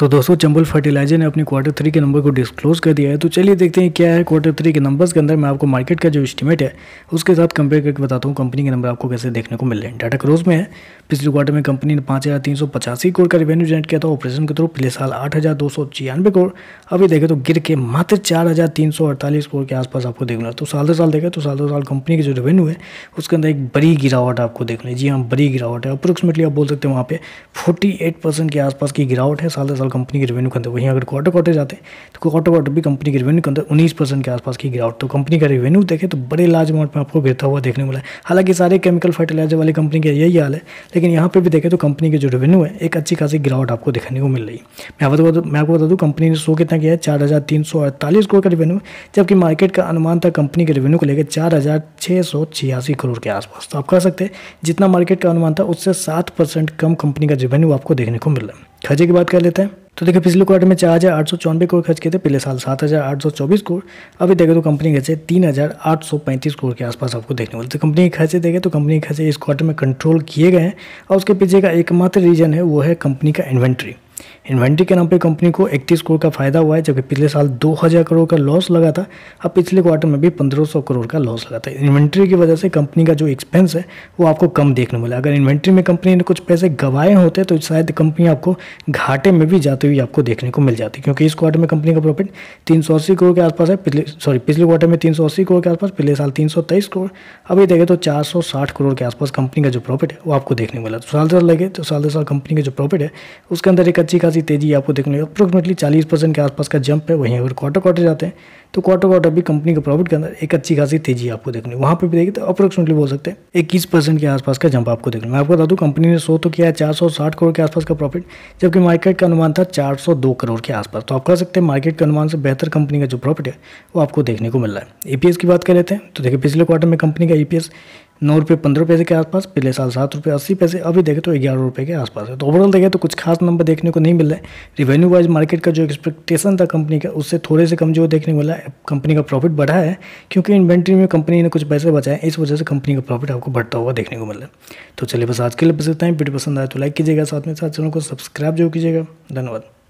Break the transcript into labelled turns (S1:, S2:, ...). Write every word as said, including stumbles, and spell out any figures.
S1: तो दोस्तों चंबल फर्टिलाइजर ने अपनी क्वार्टर थ्री के नंबर को डिस्क्लोज कर दिया है। तो चलिए देखते हैं क्या है क्वार्टर थ्री के नंबर्स के अंदर। मैं आपको मार्केट का जो एस्टीमेट है उसके साथ कंपेयर करके बताता हूँ कंपनी के नंबर आपको कैसे देखने को मिल रहे हैं। डाटा क्रोज में है, पिछले क्वार्टर में कंपनी ने पाँच हज़ार तीन सौ पचासी करोड़ का रेवेन्यू जनरेट किया था ऑपरेशन के थ्रू। पिछले साल आठ हज़ार दो सौ छियानवे करोड़, अभी देखें तो गिर के मात्र चार हज़ार तीन सौ अड़तालीस करोड़ के आसपास आपको देखना है। तो साल दर साल देखें तो साल दर साल कंपनी की जो रेवेन्यू है उसके अंदर एक बड़ी गिरावट आपको देखना है। जी हाँ, बड़ी गिरावट है। अप्रोक्सीमेटली आप बोल सकते हैं वहाँ पे अड़तालीस परसेंट के आसपास की गिरावट है साल दर साल कंपनी की रेवेन्यू के अंदर। वहीं अगर क्वार्टर क्वार्टर जाते हैं तो क्वार्टर क्वार्टर भी कंपनी के रेवेन्यू के अंदर उन्नीस परसेंट के आसपास की गिरावट। तो कंपनी का रेवेन्यू देखें तो बड़े लार्ज अमाउंट में आपको गिरता हुआ देखने को मिला है। हालांकि सारे केमिकल फर्टिलाइजर वाली कंपनी का यही हाल है, लेकिन यहाँ पे भी देखें तो कंपनी के जो रेवेन्यू है एक अच्छी खासी गिरावट आपको देखने को मिल रही है। मैं आपको मैं आपको बता दूँ कंपनी ने शो कितना किया है, चार हज़ार तीन सौ अड़तालीस करोड़ का रेवेन्यू, जबकि मार्केट का अनुमान था कंपनी के रेवेन्यू को लेकर चार हज़ार छः सौ छियासी करोड़ के आसपास। तो आप कह सकते हैं जितना मार्केट का अनुमान था उससे सात परसेंट कम कंपनी का रेवेन्यू आपको देखने को मिल रहा है। खर्चे की बात कर लेते हैं तो देखिए पिछले क्वार्टर में चार हज़ार आठ सौ चौरानवे करोड़ खर्च किए थे, पिछले साल सात हज़ार आठ सौ चौबीस करोड़, अभी देखें तो कंपनी के खर्चे तीन हज़ार आठ सौ पैंतीस करोड़ के आसपास आपको देखने को मिलते। तो कंपनी के खर्चे देखें तो कंपनी के खर्चे इस क्वार्टर में कंट्रोल किए गए हैं और उसके पीछे का एकमात्र रीजन है वो है कंपनी का इन्वेंट्री। इन्वेंट्री के नाम पे कंपनी को इकतीस करोड़ का फायदा हुआ है, जबकि पिछले साल दो हज़ार करोड़ का लॉस लगा था। अब पिछले क्वार्टर में भी पंद्रह सौ करोड़ का लॉस लगा था। इन्वेंट्री की वजह से कंपनी का जो एक्सपेंस है वो आपको कम देखने को मिला। अगर इन्वेंट्री में कंपनी ने कुछ पैसे गंवाए होते तो शायद कंपनी आपको घाटे में भी जाते हुए आपको देखने को मिल जाती, क्योंकि इस क्वार्टर में कंपनी का प्रॉफिट तीन सौ अस्सी करोड़ के आसपास है। पिछले सॉरी पिछले क्वार्टर में तीन सौ अस्सी करोड़ के आसपास, पिछले साल तीन सौ तेईस करोड़, अभी देखें तो चार सौ साठ करोड़ के आसपास कंपनी का जो प्रॉफिट है वो आपको देखने को मिला। तो साल साल लगे तो साल दर साल कंपनी का जो प्रॉफिट है उसके अंदर एक अच्छी खासी तेजी आपको देखने को अप्रोक्सीमेटली चालीस परसेंट के आसपास का जंप है। वहीं अगर क्वार्टर क्वार्टर जाते हैं तो क्वार्टर क्वार्टर भी कंपनी के प्रॉफिट के अंदर एक अच्छी खासी तेजी आपको देखने वहाँ पे भी देखिए तो अप्रोक्सीमेटली बोल सकते हैं इक्कीस परसेंट के आसपास का जंप आपको देखने। मैं आपको बता दूं कंपनी ने शो तो किया है चार सौ साठ करोड़ के आसपास का प्रॉफिट, जबकि मार्केट का अनुमान था चार सौ दो करोड़ के आसपास। तो आप कह सकते हैं मार्केट के अनुमान से बेहतर कंपनी का जो प्रॉफिट है वो आपको देखने को मिल रहा है। ईपीएस की बात कर लेते हैं तो देखिए पिछले क्वार्टर में कंपनी का ईपीएस नौ रुपये पंद्रह पैसे के आसपास, पिछले साल सात रुपये अस्सी पैसे, अभी देखें तो ग्यारह रुपये के आसपास है। तो ओवरऑल देखें तो कुछ खास नंबर देखने को नहीं मिल रहा है। रिवेन्यू वाइज मार्केट का जो एक्सपेक्टेशन था कंपनी का उससे थोड़े से कमजोर देखने को मिला है। कंपनी का प्रॉफिट बढ़ा है क्योंकि इन्वेंट्री में कंपनी ने कुछ पैसे बचाए, इस वजह से कंपनी का प्रॉफिट आपको बढ़ता हुआ देखने को मिल रहा है। तो चलिए बस आज के लिए बस इतना ही। वीडियो पसंद आए तो लाइक कीजिएगा, साथ में साथ चैनल को सब्सक्राइब जरूर कीजिएगा। धन्यवाद।